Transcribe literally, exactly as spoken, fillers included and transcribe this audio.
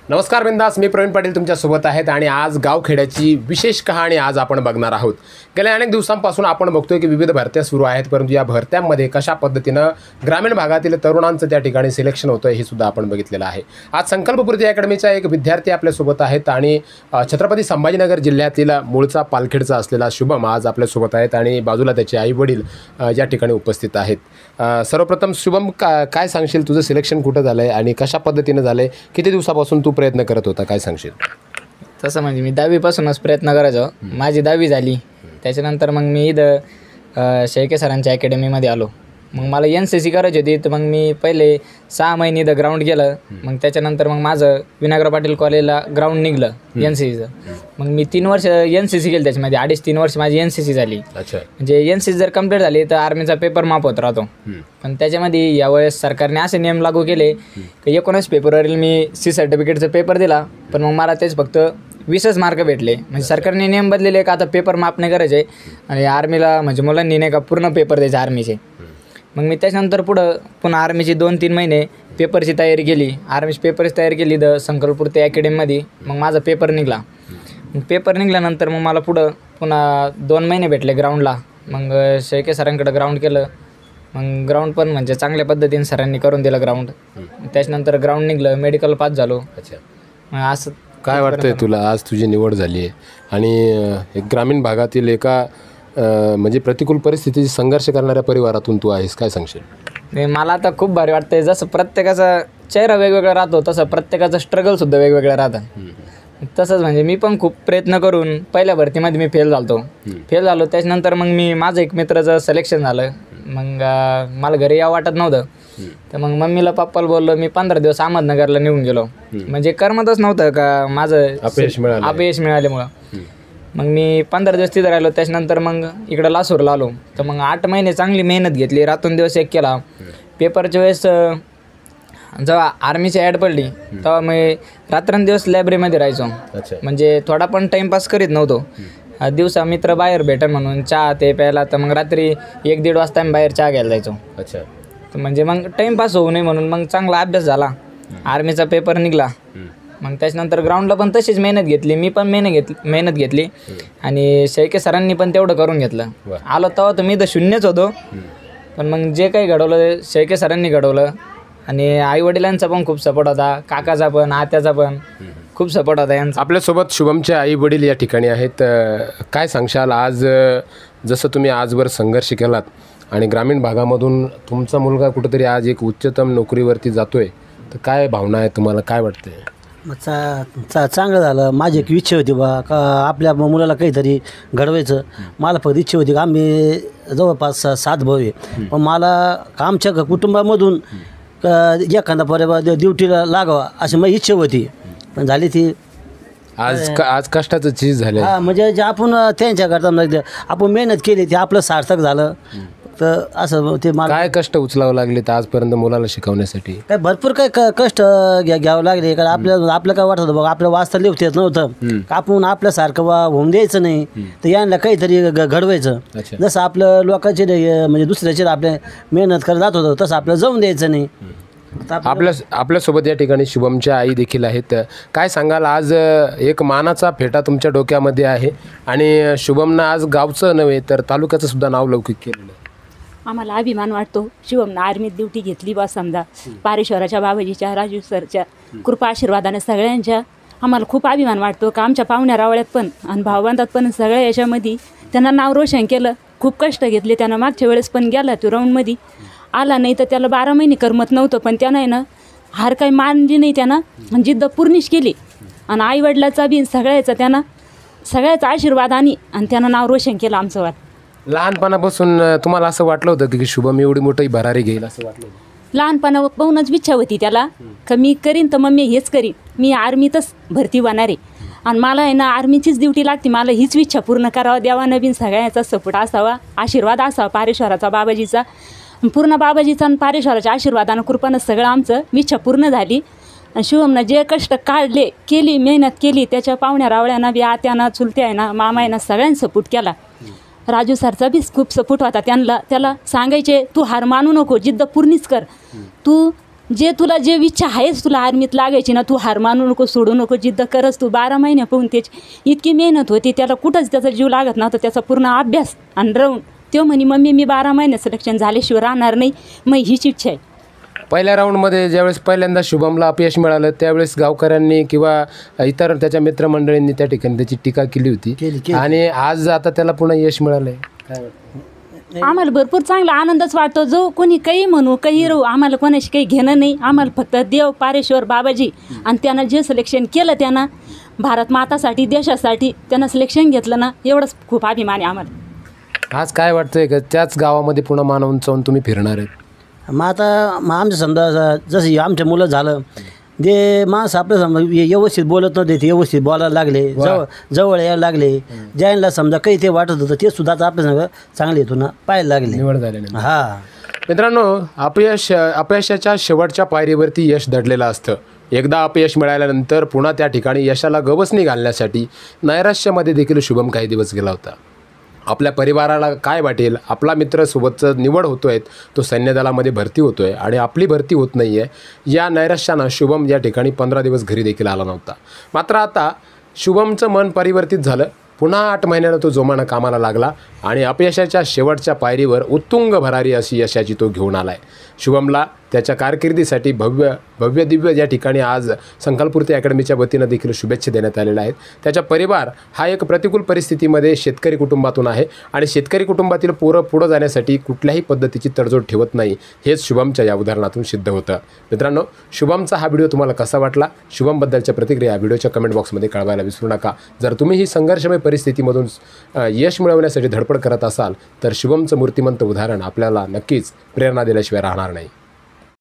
नमस्कार बिंदास, मी प्रवीण पाटील तुमच्यासोबत आहेत आणि आज गावखेड्याची विशेष कहाणी आज आपण बघणार आहोत। गेल्या अनेक दिवसांपासून आपण बघतोय की विविध भरत्या सुरू आहेत, परंतु या भरत्यांमध्ये कशा पद्धतीनं ग्रामीण भागातील तरुणांचं त्या ठिकाणी सिलेक्शन होतं हे सुद्धा आपण बघितलेलं आहे। आज संकल्पपूर्ती अकॅडमीचा एक विद्यार्थी आपल्यासोबत आहेत आणि छत्रपती संभाजीनगर जिल्ह्यातील मूळचा पालखेडचा असलेला शुभम आज आपल्यासोबत आहेत आणि बाजूला त्याचे आई वडील या ठिकाणी उपस्थित आहेत। सर्वप्रथम शुभम, का काय सांगशील, तुझं सिलेक्शन कुठं झालं आहे आणि कशा पद्धतीनं झालं आहे, किती दिवसापासून तू प्रयत्न करत होता, काय सांगशील? तसं म्हणजे मी दहावीपासूनच प्रयत्न करायचो। माझी दहावी झाली, त्याच्यानंतर मग मी इथं शेळके सरांच्या अकॅडमीमध्ये आलो। मग मला एन सी सी करायची होती, तर मग मी पहिले सहा महिने इथं ग्राउंड गेलं। मग त्याच्यानंतर मग माझं विनायकराव पाटील कॉलेजला ग्राउंड निघलं एन सी सीचं। मग मी तीन वर्ष एन सी सी केली, त्याच्यामध्ये अडीच तीन वर्ष माझी एन सी सी झाली। म्हणजे एन सी सी जर कंप्लीट झाली तर आर्मीचा पेपर माफ होत राहतो। पण त्याच्यामध्ये यावेळेस सरकारने असे नियम लागू केले की एकोणीस फेब्रुवारीला मी सी सर्टिफिकेटचा पेपर दिला, पण मग मला तेच फक्त वीसच मार्क भेटले। म्हणजे सरकारने नियम बदलेले का आता पेपर माफ नाही करायचे आणि आर्मीला म्हणजे मुलांनी नाही का पूर्ण पेपर द्यायचे आर्मीचे। मग मी त्याच्यानंतर पुढं पुन्हा आर्मीची दोन तीन महिने पेपरची तयारी केली, आर्मीची पेपरची तयारी केली द संकल्पपूर्ती अकॅडमीमध्ये। मग माझा पेपर निघाला। मग पेपर निघाल्यानंतर मग मला पुढं पुन्हा दोन महिने भेटले ग्राउंडला। मग शेळके सरांकडे ग्राउंड केलं। मग ग्राउंड पण म्हणजे चांगल्या पद्धतीने सरांनी करून दिलं ग्राउंड। त्याच्यानंतर ग्राउंड निघलं, मेडिकल पास झालो। मग असं काय वाटतंय तुला, आज तुझी निवड झाली आहे आणि एक ग्रामीण भागातील एका म्हणजे प्रतिकूल परिस्थितीची संघर्ष करणाऱ्या परिवारातून तू आहेस, काय सांगशील? मला आता खूप भारी वाटतंय। जसं प्रत्येकाचा चेहरा वेगवेगळा राहतो तसं प्रत्येकाचं स्ट्रगलसुद्धा वेगवेगळं राहतं। तसंच म्हणजे मी पण खूप प्रयत्न करून पहिल्या भरतीमध्ये मी फेल झालो फेल झालो त्याच्यानंतर मग मी माझं एक मित्राचं सिलेक्शन झालं। मग मला घरी यावं वाटत नव्हतं, तर मग मम्मीला पप्पाला बोललो, मी पंधरा दिवस अहमदनगरला निघून गेलो। म्हणजे करमतच नव्हतं का माझं अपयश मिळालं अपयश मिळाल्यामुळं। मग मी पंधरा दिवस तिथं राहिलो, त्याच्यानंतर मग इकडं लासूरला आलो। तर मग आठ महिने चांगली मेहनत घेतली, रातून दिवस एक केला। पेपरच्या वेळेस जेव्हा आर्मीची ॲड पडली तेव्हा मी रात्रंदिवस लायब्ररीमध्ये राहायचो। म्हणजे थोडा पण टाईमपास करीत नव्हतो। दिवसा मित्र बाहेर भेटन म्हणून चहा ते प्यायला, तर मग रात्री एक दीड वाजता मी बाहेर चहा घ्यायला जायचो। अच्छा, तर म्हणजे मग टाईमपास होऊ नये म्हणून मग चांगला अभ्यास झाला, आर्मीचा पेपर निघाला। मग त्याच्यानंतर ग्राउंडला पण तशीच मेहनत घेतली, मी पण मेहनत घेतली मेहनत घेतली आणि शेळके सरांनी पण तेवढं करून घेतलं। आलो तेव्हा तर मी तर शून्यच होतो, पण मग जे काही घडवलं शेळके सरांनी घडवलं। आणि आईवडिलांचा पण खूप सपोर्ट होता, काकाचा पण आत्याचा पण खूप सपोर्ट होता यांचा। आपल्यासोबत शुभमचे आई वडील या ठिकाणी आहेत, काय सांगशाल आज जसं तुम्ही आजवर संघर्ष केलात आणि ग्रामीण भागामधून तुमचा मुलगा कुठंतरी आज एक उच्चतम नोकरीवरती जातोय, तर काय भावना आहे तुम्हाला, काय वाटतंय? चा चा चांगलं झालं। माझी एक इच्छा होती बा का आपल्या मुलाला काहीतरी घडवायचं। मला फक्त इच्छा होती का आम्ही जवळपास सात भाऊ आहे, पण मला आमच्या कुटुंबामधून एखादा परिवार ड्युटीला लागावा अशी माझी इच्छा होती, पण झाली ती आज आज कष्टाचं चीज झालं। हां, म्हणजे जे आपण त्यांच्याकरता आपण मेहनत केली ते आपलं सार्थक झालं। तर असं ते मला काय कष्ट उचलावं लागले तर आजपर्यंत मुलाला शिकवण्यासाठी? काय भरपूर काय क कष्ट घ्या घ्यावं लागले, कारण आपल्या आपलं काय वाटत होतं बघा, आपलं वाचता लिहून येत नव्हतं, आपण आपल्यासारखं वा होऊन द्यायचं नाही, तर यांना काहीतरी घडवायचं। जसं आपलं लोकांचे म्हणजे दुसऱ्याचे आपल्या मेहनत करत जात होतं तसं आपल्याला जाऊन द्यायचं नाही। आपल्या आपल्यासोबत या ठिकाणी शुभमच्या आई देखील आहेत, काय सांगाल? आज एक मानाचा फेटा तुमच्या डोक्यामध्ये आहे आणि शुभमनं आज गावचं नव्हे तर तालुक्याचं सुद्धा नाव लौकिक केलेलं आहे। आम्हाला अभिमान वाटतो, शिवमनं आर्मीत ड्युटी घेतली बा समजा, पारेश्वराच्या बाबाजीच्या राजू सरच्या कृपा आशीर्वादाने सगळ्यांच्या आम्हाला खूप अभिमान वाटतो का आमच्या पाहुण्या रावळ्यात पण आणि भावबांधात पण सगळ्या याच्यामध्ये त्यांना नाव रोशन केलं, खूप कष्ट घेतले। त्यानं मागच्या वेळेस पण गेला तो राऊंडमध्ये, आला नाही तर त्याला बारा महिने करमत नव्हतं, पण त्यानं आहे ना हार काही मानली नाही, त्यानं जिद्द पूर्णच केली आणि आईवडिलाचा बी सगळ्याचा त्यानं सगळ्याचा आशीर्वाद आणि आणि त्यानं नाव रोशन केलं आमचं वाट। लहानपणापासून तुम्हाला असं वाटलं होतं की शुभम एवढी मोठी भरारी घेईल असं वाटलं होतं? लहानपणापासूनच इच्छा होती त्याला का मी करीन तर मम्मी हेच करीन, मी आर्मीतच भरती होणार आहे आणि मला आहे ना आर्मीचीच ड्युटी लागते, मला हीच इच्छा पूर्ण करावं, देवानं बिन सगळ्याचा सपोर्ट असावा, आशीर्वाद असावा पारेश्वराचा बाबाजीचा, पूर्ण बाबाजीचा आणि पारेश्वराच्या आशीर्वादानं कृपानं सगळं आमचं इच्छा पूर्ण झाली। आणि शिवमनं जे कष्ट काढले केली मेहनत केली, त्याच्या पाहुण्या रावळ्यांना बी आत्यानं चुलत्या आहे ना मामा आहे ना सगळ्यांनी सपोर्ट केला। राजू सरचा बी खूप सपोर्ट होता, त्यांना त्याला सांगायचे तू हार मानू नको, जिद्द पूर्णच कर, तू जे तुला जे इच्छा आहेच तुला आर्मीत लागायची ना, तू हार मानू नको, सोडू नको, जिद्द करस तू. बारा महिने पाहून त्याची इतकी मेहनत होती, त्याला कुठंच त्याचा जीव लागत नव्हता. त्याचा पूर्ण अभ्यास आणि राहून तो म्हणे मम्मी मी बारा महिने सिलेक्शन झाल्याशिवाय राहणार नाही, मग हीच इच्छा आहे. पहिल्या राऊंडमध्ये ज्यावेळेस पहिल्यांदा शुभमला अपयश मिळालं त्यावेळेस गावकऱ्यांनी किंवा इतर त्याच्या मित्रमंडळींनी त्या ठिकाणी त्याची टीका केली होती केली, केली. आणि आज आता त्याला पुन्हा यश मिळालंय. काय वाटतं? आम्हाला भरपूर चांगला आनंदच वाटतो. जो कोणी काही म्हणू काही राहू, आम्हाला कोणाशी काही घेणं नाही. आम्हाला फक्त देव पारेश्वर बाबाजी आणि त्यानं जे सिलेक्शन केलं, त्यानं भारत मातासाठी देशासाठी त्यानं सिलेक्शन घेतलं ना, एवढंच खूप अभिमान आहे आम्हाला. आज काय वाटतंय का त्याच गावामध्ये पुन्हा मान उंचावून तुम्ही फिरणार आहेत? मग आता मग आमचं समजा जसं आमच्या मुलं झालं जे माणसं आपलं समजा व्यवस्थित बोलत नव्हते ते व्यवस्थित बोलायला लागले, जवळ जवळ यायला लागले. ज्यांना समजा काही ते वाटत होतं ते सुद्धा आता आपल्या संग चांगले येतो ना पाहायला लागले. निवड झालेली. हा मित्रांनो, अपयश अपयशाच्या शेवटच्या पायरीवरती यश दडलेलं असतं. एकदा अपयश मिळाल्यानंतर पुन्हा त्या ठिकाणी यशाला गवसणी घालण्यासाठी नैराश्यामध्ये देखील शुभम काही दिवस गेला होता. आपल्या परिवाराला काय वाटेल, आपला मित्र सोबतचं निवड होतो आहे, तो सैन्य दलामध्ये भरती होतो आहे आणि आपली भरती होत नाही आहे, या नैराश्यानं शुभम या ठिकाणी पंधरा दिवस घरी देखील आला नव्हता. मात्र आता शुभमचं मन परिवर्तित झालं. पुन्हा आठ महिन्यानं तो जोमानं कामाला लागला आणि अपयशाच्या शेवटच्या पायरीवर उत्तुंग भरारी अशी यशाची तो घेऊन आला आहे. शुभमला त्याच्या कारकिर्दीसाठी भव्य भव्य दिव्य या ठिकाणी आज संकल्पपूर्ती अकॅडमीच्या वतीनं देखील शुभेच्छा देण्यात आलेल्या आहेत. त्याचा परिवार हा एक प्रतिकूल परिस्थितीमध्ये शेतकरी कुटुंबातून आहे आणि शेतकरी कुटुंबातील पोरं पुढं जाण्यासाठी कुठल्याही पद्धतीची तडजोड ठेवत नाही, हेच शुभमच्या या उदाहरणातून सिद्ध होतं. मित्रांनो, शुभमचा हा व्हिडिओ तुम्हाला कसा वाटला? शुभमबद्दलच्या प्रतिक्रिया व्हिडिओच्या कमेंट बॉक्समध्ये कळवायला विसरू नका. जर तुम्ही ही संघर्षमय परिस्थितीमधून यश मिळवण्यासाठी धडपड करत असाल तर शुभमचं मूर्तिमंत उदाहरण आपल्याला नक्कीच प्रेरणा दिल्याशिवाय राहणार नाही.